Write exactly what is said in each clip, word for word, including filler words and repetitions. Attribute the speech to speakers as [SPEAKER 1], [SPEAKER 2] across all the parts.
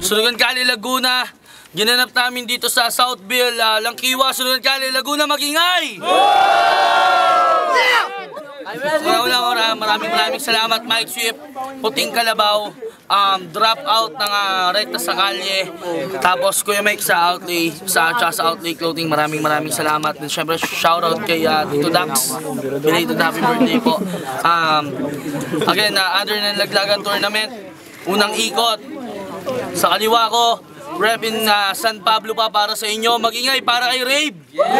[SPEAKER 1] Sunugan Kali, Laguna. Ginanap namin dito sa Southville, uh, Langkiwa, Sunugan Kali, Laguna, magingay! Una-una, maraming maraming salamat, Mike Swift, Puting Kalabaw, um, drop out ng uh, rekta sa kalye, tapos Kuya Mike sa Outlay, sa, sa Outlay Clothing, maraming maraming salamat. And syempre, shoutout kay uh, Tito Dax, belated happy birthday po. Um, again, uh, under ng Laglagan Tournament, unang ikot, sa kaliwa ko, rep in uh, San Pablo pa para sa inyo, magingay para kay Rave!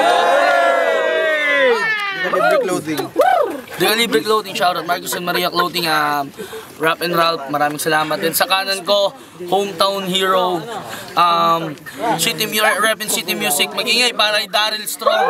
[SPEAKER 2] Libre Clothing.
[SPEAKER 1] Di Libre Clothing, shoutout Marcus and Maria Clothing, um, Rap and Ralph, maraming salamat. Then sa kanan ko, Hometown Hero, um, City Rap and City Music, magingay para kay Daryl Strong.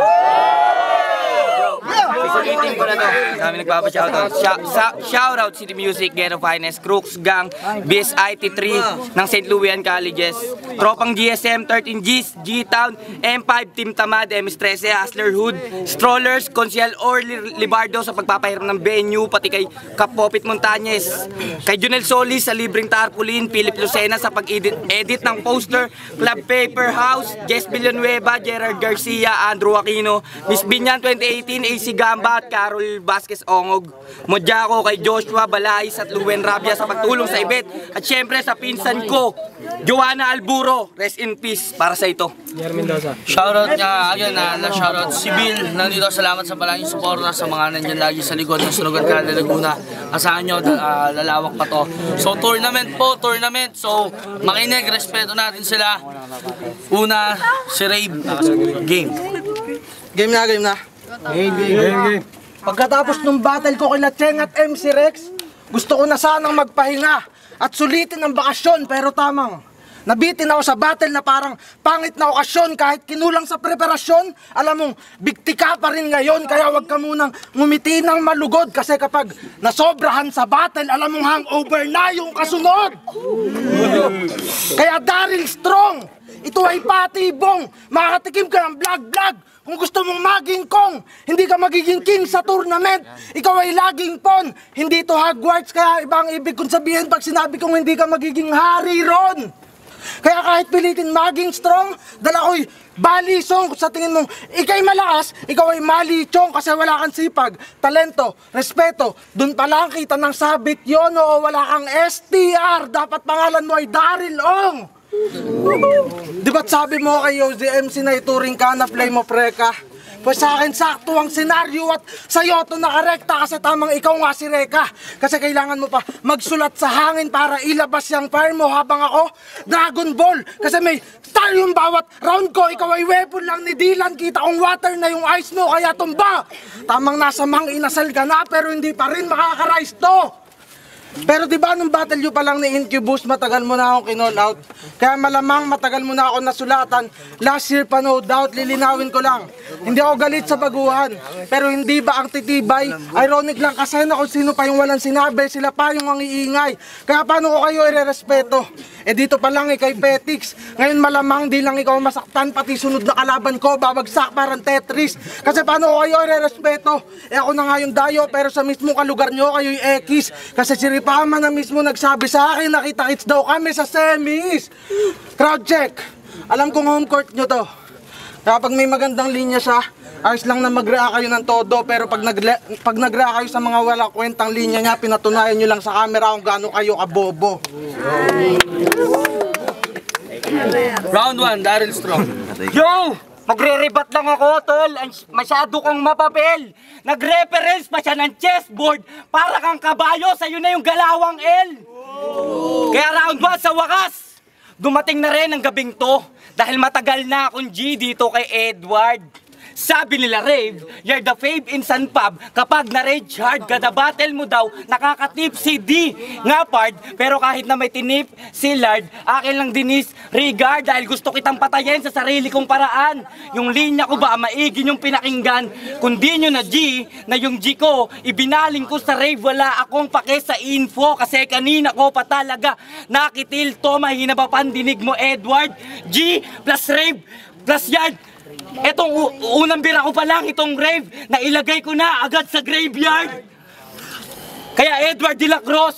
[SPEAKER 3] Pisulitin ko na to. Dami nagpapa-shoutout. Shoutout City Music, Ghetto Finest, Crooks Gang, B S I T three ng Saint Louis Colleges, Tropang G S M, thirteen Gs, G-Town, M five, Team Tamad, M S thirteen, Hustler Hood, Strollers, Consial Orly Libardo sa pagpapahiram ng venue, pati kay Kapopit Montañez, kay Junel Solis sa libreng tarpaulin, Philip Lucena sa pag-edit edit ng poster, Club Paper House, Jess Villanueva, Gerard Garcia, Andrew Aquino, Miss Binyan twenty eighteen, A C Gamba at Carol Vasquez Ongog, Modjako kay Joshua Balais at Luen Rabia sa pagtulong sa event, at syempre sa pinsan ko, Joanna Alburo, rest in peace para sa ito.
[SPEAKER 1] Shoutout nga, again, uh, na shoutout si Bill, nandito, salamat sa palaging suporta sa mga nandyan lagi sa likod ng Sunugan Kali, Laguna. Asahan nyo, uh, lalawak pa to. So tournament po, tournament, so makinig, respeto natin sila. Una, si Rave, game.
[SPEAKER 2] Game na, game na.
[SPEAKER 4] Game, game, game, game. Pagkatapos ng battle ko kila Cheng at M C Rex, gusto ko na sanang magpahinga at sulitin ang bakasyon, pero tamang nabitin ako sa battle na parang pangit na okasyon kahit kinulang sa preparasyon. Alam mong, bigti ka pa rin ngayon, kaya wag ka munang ngumiti ng malugod kasi kapag nasobrahan sa battle, alam mong hangover na yung kasunod. Kaya Daryl Strong, ito ay patibong, makakatikim ka ng vlog-vlog. Kung gusto mong maging kong, hindi ka magiging king sa tournament. Ikaw ay laging pon, hindi to Hogwarts. Kaya ibang ibig kong sabihin pag sinabi kong hindi ka magiging hari ron. Kaya kahit pilitin maging strong, dala ko'y balisong. Sa tingin mong ikay malakas, ikaw ay malichong kasi wala kang sipag, talento, respeto. Dun pa lang kita ng sabit yon, o wala kang S T R. Dapat pangalan mo ay Daryl Ong. Di ba't sabi mo kay O Z M C na ituring ka na play mo preka? Pues sa akin sakto ang senaryo at sa'yo ito nakarekta kasi tamang ikaw nga si Reka. Kasi kailangan mo pa magsulat sa hangin para ilabas yung fire mo habang ako Dragon Ball. Kasi may style yung bawat round ko, ikaw ay weapon lang ni Dylan. Kita kong water na yung ice mo kaya tumba. Tamang nasa mang inasal ka na pero hindi pa rin makakarise to. Pero di ba nung battle nyo pa lang ni Incubus, matagal mo na akong kinall out. Kaya malamang matagal mo na ako nasulatan. Last year pa no doubt, lilinawin ko lang. Hindi ako galit sa baguhan. Pero hindi ba ang titibay? Ironic lang kasi na kung sino pa yung walang sinabi, sila pa yung ang iingay. Kaya paano ko kayo irerespeto? Eh dito pa lang eh kay Petix. Ngayon malamang di lang ikaw masaktan, pati sunod na kalaban ko, babagsak parang Tetris. Kasi paano ko kayo irerespeto? Eh ako na nga yung dayo, pero sa mismo kalugar nyo kayo yung X. Kasi si Ripama na mismo nagsabi sa akin, nakita-kits daw kami sa semis. Crowd check. Alam kong home court nyo to. Kaya pag may magandang linya siya, ayos lang na mag-react kayo ng todo. Pero pag nag-react kayo sa mga wala kwentang linya niya, pinatunayan nyo lang sa camera kung gaano kayo kabobo.
[SPEAKER 1] Round one, Daryl Strong.
[SPEAKER 3] Yo! Magre-rebat lang ako, tol. Masyado kang mapapel. Nag-reference pa siya ng chessboard para kang kabayo. Sa'yo na yung galawang L. Kaya round one sa wakas, dumating na rin ang gabing to. Dahil matagal na akong G dito kay Edward. Sabi nila, Rave, you're the fave in San Pab. Kapag na-rage hard, kada battle mo daw, nakakatip si D. Nga part, pero kahit na may tinip si Lard, akin lang dinis regard dahil gusto kitang patayin sa sarili kong paraan. Yung linya ko ba, maigi yung pinakinggan. Kung di nyo na G, na yung G ko, ibinaling ko sa Rave, wala akong pake sa info. Kasi kanina ko pa talaga nakitil to, mahina ba pandinig mo, Edward? G plus Rave plus Yard. Etong unang bira ko pa lang, itong Rave, na ilagay ko na agad sa graveyard. Kaya Edward de la Cruz,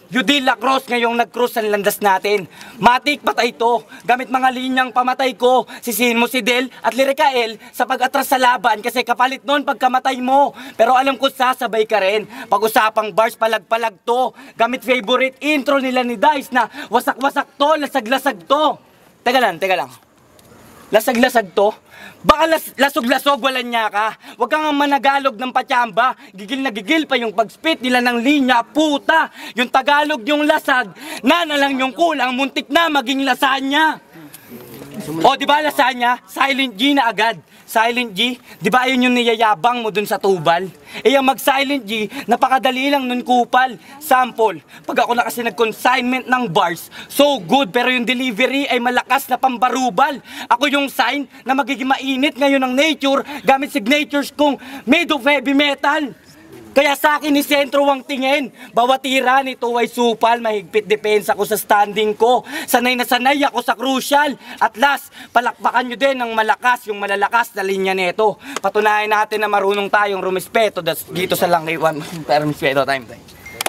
[SPEAKER 3] Yudil Lacrosse ngayong nag-cross ang landas natin. Matik, patay to. Gamit mga linyang pamatay ko, sisihin mo si Del at Liricael sa pag-atras sa laban kasi kapalit nun pagkamatay mo. Pero alam ko sasabay ka rin. Pag-usapang bars, palag-palag to. Gamit favorite intro nila ni Dice na wasak-wasak to, lasag-lasag to. Teka lang, teka lang. Lasag-lasag to? Baka las lasog-lasog, walang niya ka. Huwag kang managalog ng patsamba. Gigil na gigil pa yung pag-spit nila ng linya, puta. Yung Tagalog yung lasag, na na lang yung kulang, muntik na maging lasanya. O, di ba lasanya? Silent G na agad. Silent G, di ba ayun yung niyayabang mo dun sa tubal? Eh, yung mag-Silent G, napakadali lang nun kupal. Sample, pag ako na kasi nag-consignment ng bars, so good, pero yung delivery ay malakas na pambarubal. Ako yung sign na magiging mainit ngayon ng nature gamit signatures kong made of heavy metal. Kaya sa akin ni sentro ang tingin. Bawat tira nito ay supal, mahigpit depensa ko sa standing ko. Sanay na sanay ako sa crucial. At last, palakpakan nyo din ng malakas, yung malalakas na linya nito. Patunayan natin na marunong tayong rumispeto dito sa Langkiwan. Pero rumispeto time time.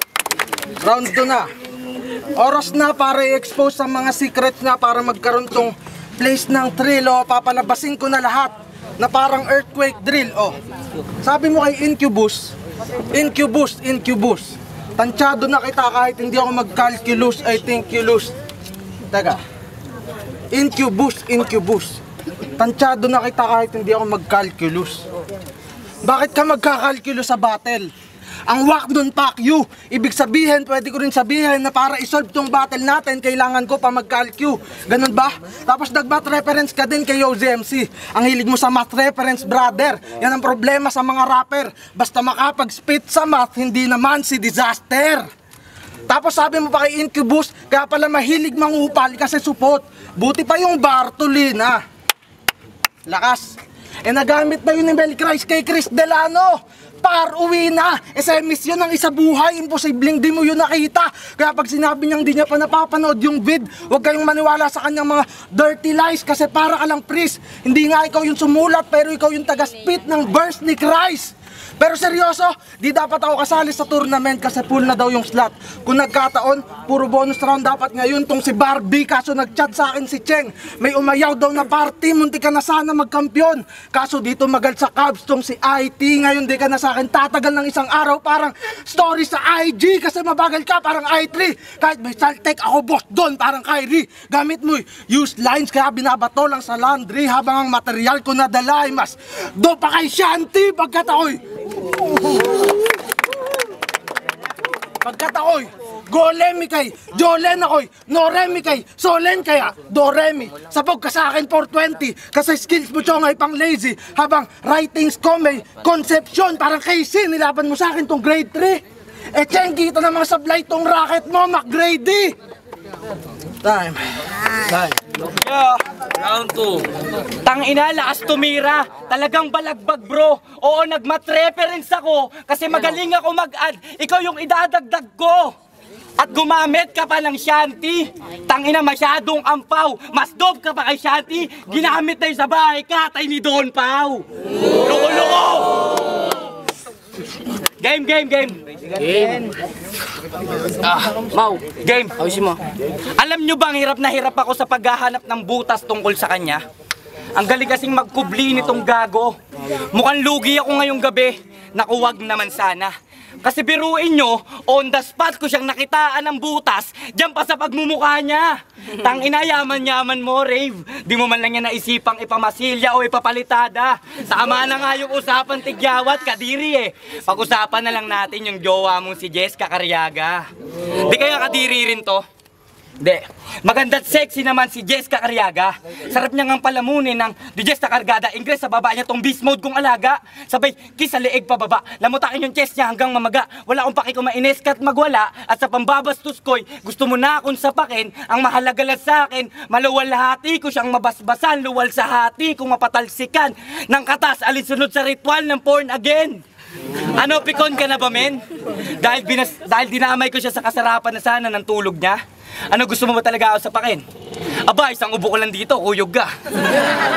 [SPEAKER 4] Round two na. Oras na para i-expose ang mga secret na para magkaroon tong place ng thrill. O, papalabasin ko na lahat na parang earthquake drill. O, sabi mo kay Incubus, Incubus, Incubus. Tansyado na kita kahit hindi ako mag-calculus, I think you lose. Teka. Incubus, Incubus. Tansyado na kita kahit hindi ako mag-calculus. Bakit ka magkakalculus sa battle? Ang wak nun, pak you. Ibig sabihin, pwede ko rin sabihin na para isolve tong battle natin, kailangan ko pa mag-calcu. Ganun ba? Tapos nag-math reference ka din kay O Z M C. Ang hilig mo sa math reference, brother. Yan ang problema sa mga rapper. Basta makapag-spit sa math, hindi naman si disaster. Tapos sabi mo pa kay Incubus, kaya pala mahilig mangupal kasi supot. Buti pa yung Bartolina. Lakas. Eh nagamit na yun ni Mel Christ kay Chris Delano. Par, uwi na! S M S yun ang isa buhay, imposibleng di mo yun nakita. Kaya pag sinabi niyang di niya pa napapanood yung vid, huwag kayong maniwala sa kanyang mga dirty lies kasi para ka lang priest. Hindi nga ikaw yung sumulat pero ikaw yung taga-spit ng verse ni Christ. Pero seryoso, di dapat ako kasali sa tournament kasi full na daw yung slot. Kung nagkataon, puro bonus round dapat ngayon tong si Barbie. Kaso nagchat sa akin si Cheng. May umayaw daw na party, munti ka na sana magkampiyon. Kaso dito magal sa Cubs tong si I T. Ngayon di ka na sa akin tatagal ng isang araw. Parang story sa I G kasi mabagal ka parang I three. Kahit may saltek ako boss doon parang Kyrie. Gamit mo use lines kaya binabato lang sa laundry habang ang material ko nadala ay mas do pa kay Shanti pagkataoy. Pagkataoy, golemi kay, jolen ako'y, noremi kay, solen kaya, doremi. Sabog ka sa akin four twenty, kasi skills mo chong ay pang lazy, habang writings ko may conception, parang Casey, nilaban mo sa akin tong grade three. Eh, Cheng, kita namang sablay tong racket mo, McGrady. Time. Time.
[SPEAKER 3] Yeah.
[SPEAKER 1] Round two.
[SPEAKER 3] Tangina, lakas tumira. Talagang balagbag bro. Oo, nag-math reference ako kasi magaling ako mag-add. Ikaw yung idadagdag ko. At gumamit ka pa ng Shanti. Tangina, masyadong ampaw. Mas dope ka pa kay Shanti. Ginamit na yung sa bahay katay ni Don Pau. Loko-loko! Game, game, game. Game. Ah, Mau, game. Awisin mo. Alam nyo bang hirap na hirap ako sa paghahanap ng butas tungkol sa kanya? Ang galing kasing magkubli nitong gago. Mukhang lugi ako ngayong gabi. Naku, wag naman sana. Kasi biruin nyo, on the spot ko siyang nakitaan ng butas, dyan pa sa pagmumukha niya. Tangina, yaman-yaman mo, Rave. Di mo man lang niya naisipang ipamasilya o ipapalitada. Tama na nga yung usapan tigyawat, kadiri eh. Pag-usapan na lang natin yung jowa mong si Jessica Cariaga. Di kaya kadiri rin to? Di. Maganda't sexy naman si Jessica Cariaga. Sarap niya ngang palamunin ng di Jessica Cargada Ingles sa baba niya tong beast mode kong alaga. Sabay, kiss sa leeg pababa. Lamutakin yung chest niya hanggang mamaga. Wala akong paki kung mainis ka't magwala. At sa pambabastos ko'y gusto mo na akong sapakin. Ang mahalaga lang sa akin, maluwalhati ko siyang mabasbasan. Luwal sa hati kung mapatalsikan. Nang katas, alinsunod sa ritual ng porn again. Ano, pikon ka na ba, men? Dahil, binas, dahil dinamay ko siya sa kasarapan na sana ng tulog niya. Ano, gusto mo ba talaga ako sapakin? Aba, isang ubo ko lang dito, kuyog ka.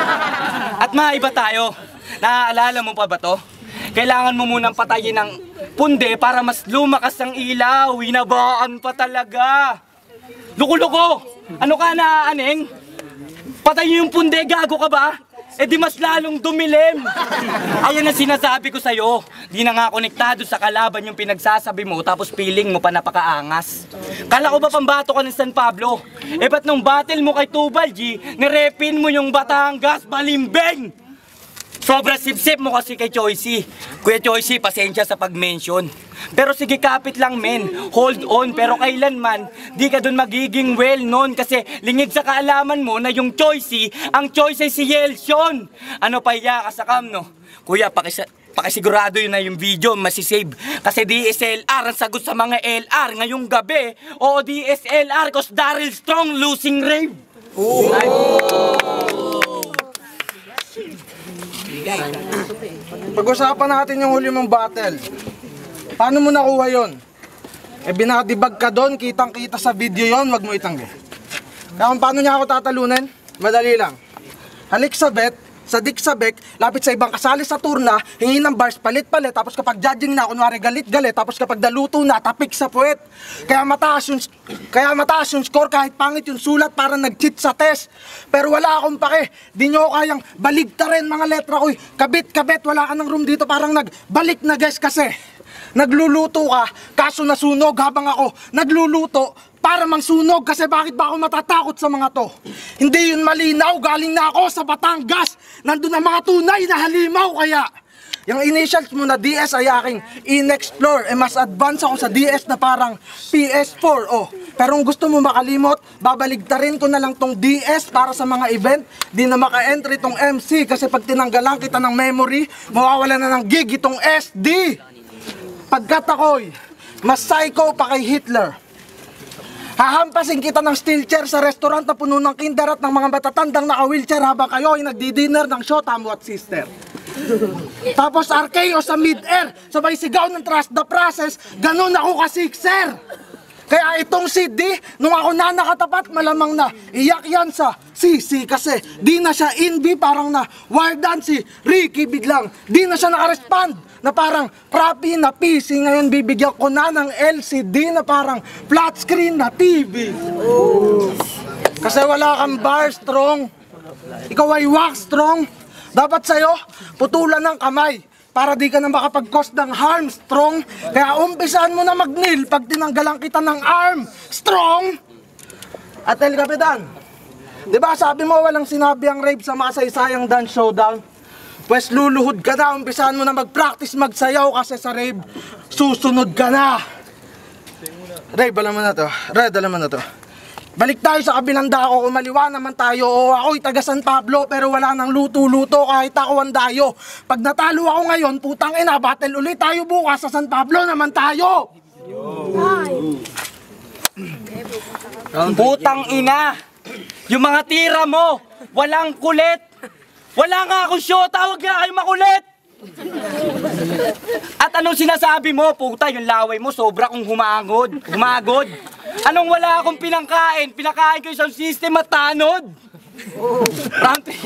[SPEAKER 3] At maiba tayo. Naaalala mo pa ba to? Kailangan mo munang patayin ng punde para mas lumakas ang ilaw. Hinabaan pa talaga. Luko-luko! Ano ka na, aneng? Patay yung punde, gago ka ba? Eh di mas lalong dumilim. Ayan ang sinasabi ko sa'yo. Di na nga konektado sa kalaban yung pinagsasabi mo tapos feeling mo pa napakaangas. Kala ko ba pambato ka ng San Pablo? Eh ba't nung battle mo kay Tubal G, nirepin mo yung Batangas Balimbing? Sobra sip-sip mo kasi kay Choicy. Kuya Choicy, pasensya sa pag-mention. Pero sige, kapit lang men. Hold on, pero kailanman, di ka dun magiging well known kasi lingid sa kaalaman mo na yung Choicy, ang Choicy si Yelson. Ano pa iya ka sa cam, no? Kuya, pakisa... Pakisigurado yun na yung video masisave. Kasi D S L R ang sagot sa mga L R ngayong gabi. O D S L R cause Daryl Strong losing rave. Oh.
[SPEAKER 4] Pag-usapan natin yung huli mong battle. Paano mo nakuha yon? Eh binadibag ka doon, kitang-kita sa video yon, wag mo itanggi. Kaya kung paano niya ako tatalunin? Madali lang. Halik sa bet, sa dik sa bek, lapit sa ibang kasali sa turna, hingi ng bars, palit-palit, tapos kapag judging na, kunwari galit-galit, tapos kapag naluto na, tapik sa puwet. Kaya mataas yung, kaya mataas yung score kahit pangit yung sulat, parang nag-cheat sa test. Pero wala akong pake, di nyo kayang baligtarin mga letra ko. Kabit-kabit, wala ka ng room dito, parang nagbalik na guys kasi. Nagluluto ka, kaso nasunog habang ako nagluluto para mangsunog kasi bakit ba ako matatakot sa mga to? Hindi yun malinaw, galing na ako sa Batangas. Nandun ang mga tunay na halimaw kaya. Yung initials mo na D S ay aking in-explore. Eh mas advance ako sa D S na parang P S four. Oh. Pero kung gusto mo makalimot, babaligtarin ko na lang tong D S para sa mga event. Di na maka-entry tong M C kasi pag tinanggalan kita ng memory, mawawala na ng gig itong S D. Pagkat ako'y mas psycho pa kay Hitler. Hahampasin kita ng steel chair sa restaurant na puno ng kinder at ng mga matatandang naka-wheelchair habang kayo ay nagdi-dinner ng shota mo at sister. Tapos R K O sa mid-air, sabay sigaw ng trust the process, ganun ako ka-sixer. Kaya itong si D, nung ako na nakatapat, malamang na iyak yan sa C C kasi di na siya in B, parang na wardan si Ricky biglang. Di na siya nakarespond na parang crappy na P C. Ngayon bibigyan ko na ng L C D na parang flat screen na T V. Oh. Kasi wala kang bar strong. Ikaw ay wax strong. Dapat sa'yo, putulan ng kamay para di ka na makapag-cause ng harm, strong. Kaya umpisahan mo na mag-kneel pag tinanggalan kita ng arm, strong. At El Capitan, di ba sabi mo walang sinabi ang rape sa masaysayang dance showdown? Pues luluhod ka na, umpisahan mo na mag-practice magsayaw kasi sa rave, susunod ka na. Ray, alam mo na to. Red, alam mo na to. Balik tayo sa kabilang dako, kumaliwa naman tayo. O ako'y taga San Pablo pero wala nang luto-luto kahit ako ang dayo. Pag natalo ako ngayon, putang ina, battle ulit tayo bukas sa San Pablo naman tayo.
[SPEAKER 3] Putang ina! Yung mga tira mo, walang kulit! Wala nga akong shota, huwag nga kayo makulit! At anong sinasabi mo? Puta, yung laway mo sobra kong humagod. Humagod. Anong wala akong pinangkain? Pinakain ko isang system at tanod. Round three.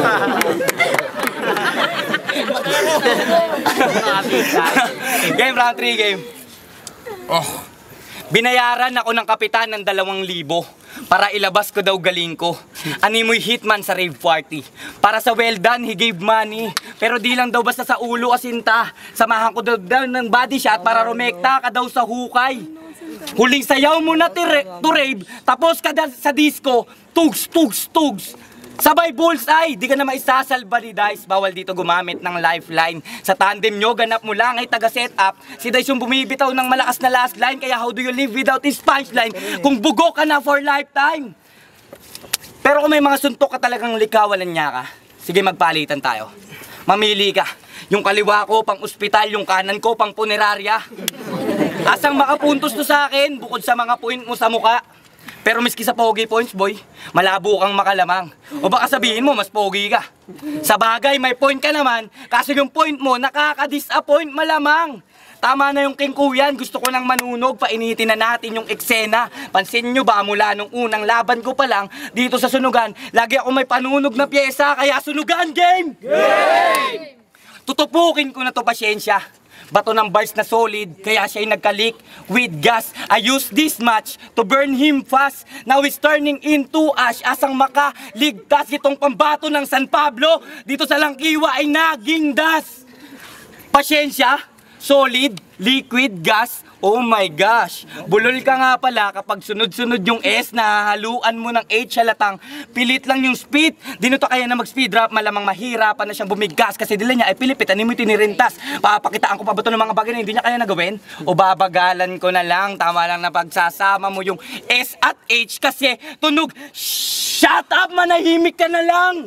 [SPEAKER 3] Game, round three game. Oh. Binayaran ako ng kapitan ng dalawang libo para ilabas ko daw galing ko. Animoy hitman sa rave party. Para sa well done, he gave money. Pero di lang daw basta sa ulo asinta. Samahan ko daw, daw ng body shot para rumekta ka daw sa hukay. Huling sayaw mo na to rave, tapos ka sa disco, tugs, tugs, tugs. Sabay bullseye, di ka na maisasalba ni Dice. Bawal dito gumamit ng lifeline. Sa tandem nyo, ganap mo lang ay taga-set up. Si Dice yung bumibitaw ng malakas na last line. Kaya how do you live without his punchline kung bugo ka na for lifetime? Pero kung may mga suntok ka talagang likawalan niya ka, sige magpalitan tayo. Mamili ka. Yung kaliwa ko pang ospital, yung kanan ko pang punerarya. Asang makapuntos to sa akin bukod sa mga point mo sa muka. Pero miski sa pogi points, boy, malabo kang makalamang. O baka sabihin mo, mas pogi ka. Sa bagay, may point ka naman, kaso yung point mo, nakaka-disappoint malamang. Tama na yung king kuyan, gusto ko nang manunog, painitin na natin yung eksena. Pansin nyo ba, mula nung unang laban ko pa lang, dito sa sunugan, lagi ako may panunog na pyesa, kaya sunugan game! Game! Tutupukin ko na to, pasyensya. bato ng bars na solid, kaya siya'y nagka-leak with gas. I used this match to burn him fast. Now he's turning into ash. Asang makaligtas itong pambato ng San Pablo, dito sa Langkiwa ay naging das. Pasyensya, solid, liquid, gas. Oh my gosh! Bulol ka nga pala kapag sunod-sunod yung S na haluan mo ng H halatang pilit lang yung speed. Dino to kaya na mag-speed drop, malamang mahirapan na siyang bumigkas kasi dila niya ay pilipit, ano mo tinirintas. Papakitaan ko pa ba ito ng mga bagay na hindi niya kaya nagawin? O babagalan ko na lang, tama lang na pagsasama mo yung S at H kasi tunog, shut up, manahimik ka na lang!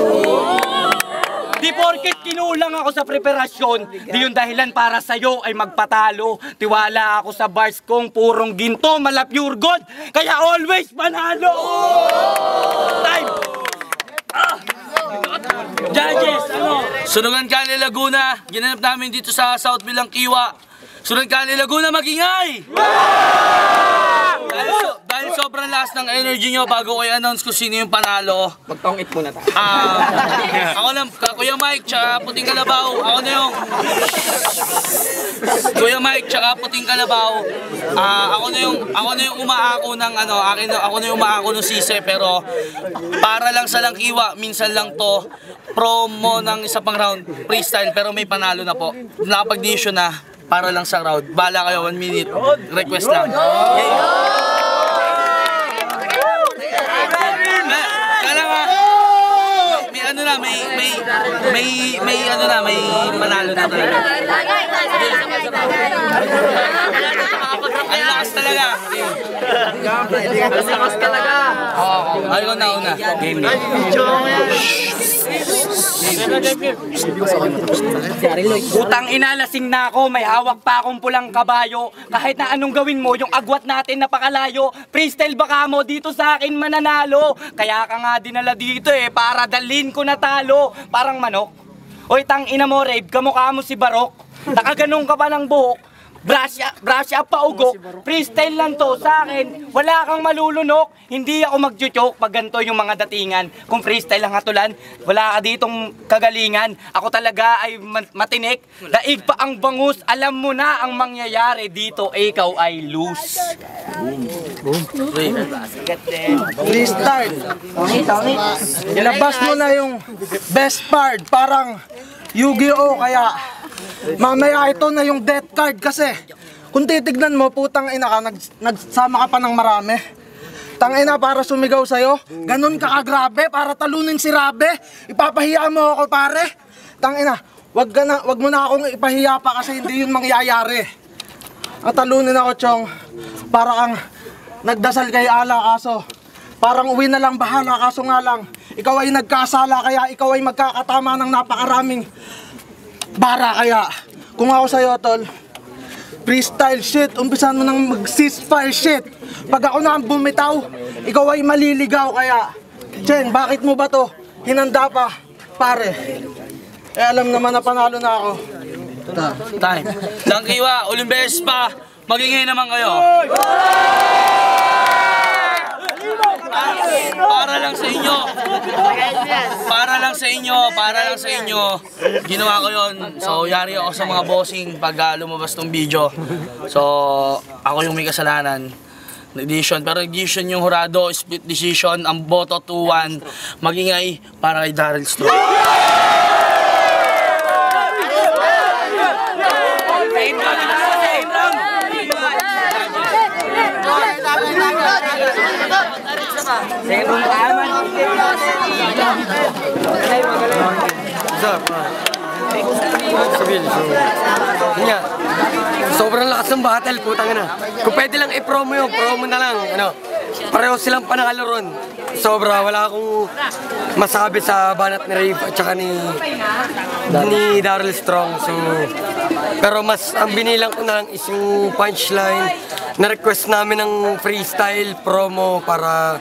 [SPEAKER 3] Di porkit kinulang ako sa preparasyon, di yung dahilan para sa'yo ay magpatalo. Tiwala ako sa bars kong purong ginto, mala pure gold, kaya always panalo! Time! Ah! Judges, ano?
[SPEAKER 1] Sunugan Kali Laguna, ginanap namin dito sa South Bilangkiwa. Sunugan Kali Laguna, magingay! Dahil, so, dahil sobrang lakas ng energy nyo bago ko i-announce kung sino yung panalo.
[SPEAKER 3] Magtongit muna tayo.
[SPEAKER 1] Ah, ako lang, Kuya Mike, tsaka Puting Kalabaw. Ako na yung... Kuya Mike, tsaka Puting Kalabaw. Ah, ako na yung, ako na yung umaako ng ano, akin, ako na yung umaako ng sise, pero para lang sa Langkiwa, minsan lang to, promo ng isa pang round, freestyle, pero may panalo na po. Nakapag-decision na, para lang sa round. Bala kayo, one minute, request lang. Okay. Kala nga, may ano na, may, may, may, may ano na, may manalo na talaga. Ang lakas talaga. Ang lakas talaga. Ayaw na una. Game na.
[SPEAKER 3] Utang inalasing na ako, may hawak pa akong pulang kabayo. Kahit na anong gawin mo, yung agwat natin napakalayo. Freestyle baka mo, dito sa akin mananalo. Kaya ka nga dinala dito eh, para dalhin ko na talo. Parang manok. Oy, tang ina mo, Rave, kamukha mo si Barok. Nakaganong ka pa ng buhok. Brush up, brush up pa ugok. Freestyle lang to sa akin. Wala kang malulunok. Hindi ako magjuchok pag ganito yung mga datingan. Kung freestyle lang hatulan, wala ka ditong kagalingan. Ako talaga ay matinik. Daig pa ang bangus. Alam mo na ang mangyayari dito. Ikaw ay lose.
[SPEAKER 4] Freestyle. Ilabas mo na yung best part. Parang Yu-Gi-Oh! Kaya mamaya ito na yung death card kasi kung titignan mo, putang ina ka, nag, nagsama ka pa ng marami. Tangina para sumigaw sa'yo, ganun ka kagrabe, para talunin si Rabe. Ipapahiya mo ako pare. Tangina, wag, ka na, wag mo na akong ipahiya pa kasi hindi yun mangyayari. Ang talunin ako, Chong, para kang nagdasal kay ala kaso parang uwi na lang bahala kaso nga lang ikaw ay nagkasala kaya ikaw ay magkakatama ng napakaraming bara. Kaya kung ako sa'yo, tol, freestyle shit, umpisan mo nang mag-ceasefire shit. Pag ako na ang bumitaw, ikaw ay maliligaw. Kaya Chen, bakit mo ba to hinanda pa pare? Eh alam naman na panalo na ako. Ta.
[SPEAKER 1] Time. Langkiwa, uling beses pa, magingay naman kayo. Para lang sa inyo. Para lang sa inyo, para lang sa inyo. Ginawa ko 'yon. So, yari ako sa mga bossing pag uh, lumabas tong video. So, ako yung may kasalanan. Decision, pero decision yung hurado, split decision, ang boto two one, magingay para kay Daryl Strong.
[SPEAKER 5] Nga, sobrang lakas ng battle, putang ina. Kung pwede lang i-promo yun, promo na lang. Ano, pareho silang panakalo ron. Sobra, wala akong masabi sa banat ni Rave at saka ni, ni Daryl Strong. So, pero mas ang binilang ko na lang is yung punchline. Na-request namin ng freestyle promo para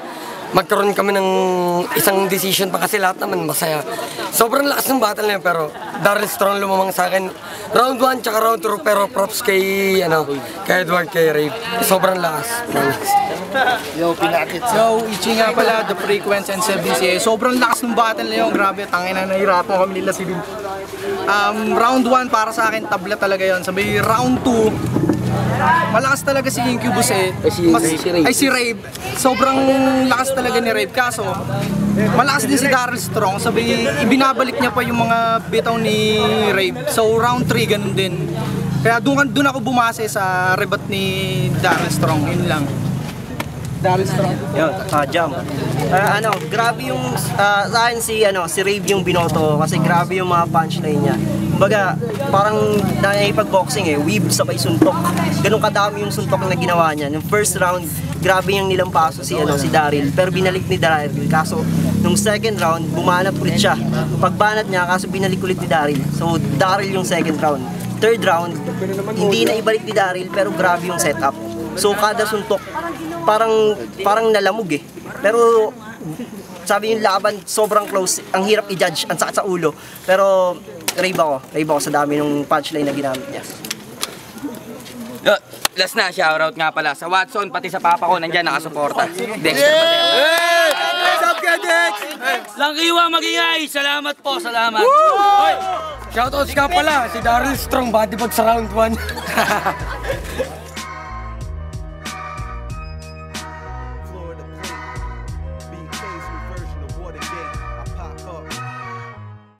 [SPEAKER 5] magkaroon kami ng isang decision pa kasi lahat naman masaya. Sobrang lakas ng battle na yun, pero Daryl Strong lumamang sa akin. Round one tsaka round two, pero props kay, ano, kay Edward, kay Ray. Sobrang lakas.
[SPEAKER 6] Yo, Ichi nga pala, The Frequency and seven C A. Sobrang lakas ng battle na yun. Grabe, tangin na nahirapan kami nila si Din. Um, round one para sa akin, tabla talaga yon. Sabi, round two, malakas talaga si Incubus eh. Mas, ay si Rave. Sobrang lakas talaga ni Rave. Kaso, malakas din si Daryl Strong. Sabi, ibinabalik niya pa yung mga bitaw ni Rave. So, round three, ganun din. Kaya doon, doon ako bumase sa rebat ni Daryl Strong. Yun lang. Daryl Strong.
[SPEAKER 7] Yun, ah, jump. Ah, ano, grabe yung, ah, sa akin si, ano, si Rave yung binoto kasi grabe yung mga punchline niya. Kumbaga, parang nakipag-boxing eh, weave sabay suntok. Ganun kadami yung suntok na ginawa niya. Yung first round, grabe yung nilampaso si, ano, si Daryl, pero binalik ni Daryl. Kaso, nung second round, bumanat ulit siya. Pagbanat niya, kaso binalik ulit ni Daryl. So, Daryl yung second round. Third round, hindi na ibalik ni Daryl, pero grabe yung setup. So, kada suntok, parang parang nalamog eh. Pero sabi yung laban sobrang close, ang hirap i-judge, ang sakit sa ulo. Pero rave ako, rave ako sa dami ng punchline na ginamit niya.
[SPEAKER 3] Yo, last na, shoutout nga pala sa Watson, pati sa papa ko, nandyan nakasuporta. Dexter Padilla.
[SPEAKER 2] What's up, Dex?
[SPEAKER 1] Langkiwa magingay. Salamat po, salamat.
[SPEAKER 5] Shoutouts ka pala, si Daryl Strong, body bag sa round one.